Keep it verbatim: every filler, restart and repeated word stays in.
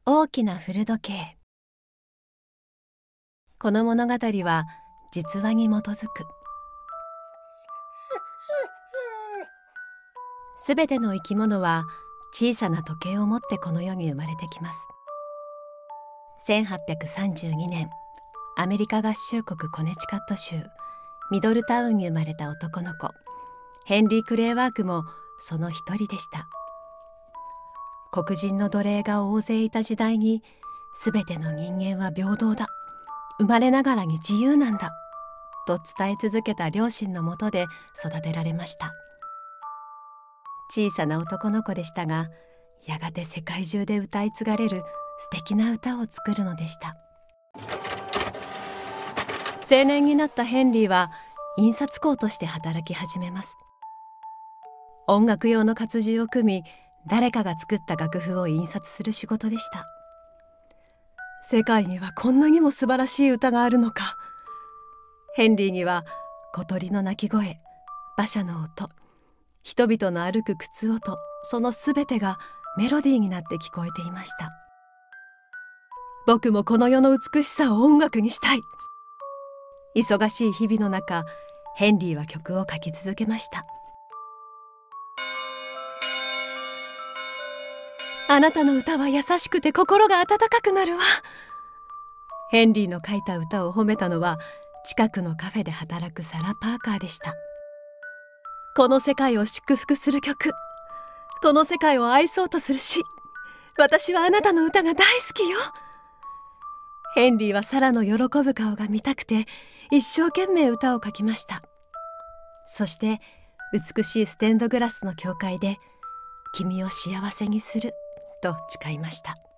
大きな古時計。この物語は実話に基づく。すべての生き物は小さな時計を持ってこの世に生まれてきます。せんはっぴゃくさんじゅうにねん、アメリカ合衆国コネチカット州ミドルタウンに生まれた男の子ヘンリー・クレイワークもその一人でした。黒人の奴隷が大勢いた時代に、すべての人間は平等だ、生まれながらに自由なんだと伝え続けた両親のもとで育てられました。小さな男の子でしたが、やがて世界中で歌い継がれる素敵な歌を作るのでした。青年になったヘンリーは印刷工として働き始めます。音楽用の活字を組み、誰かが作った楽譜を印刷する仕事でした。世界にはこんなにも素晴らしい歌があるのか。ヘンリーには小鳥の鳴き声、馬車の音、人々の歩く靴音、そのすべてがメロディーになって聞こえていました。僕もこの世の美しさを音楽にしたい。忙しい日々の中、ヘンリーは曲を書き続けました。あなたの歌は優しくて心が温かくなるわ。ヘンリーの書いた歌を褒めたのは近くのカフェで働くサラ・パーカーでした。この世界を祝福する曲、この世界を愛そうとする詩、私はあなたの歌が大好きよ。ヘンリーはサラの喜ぶ顔が見たくて一生懸命歌を書きました。そして美しいステンドグラスの教会で君を幸せにすると誓いました。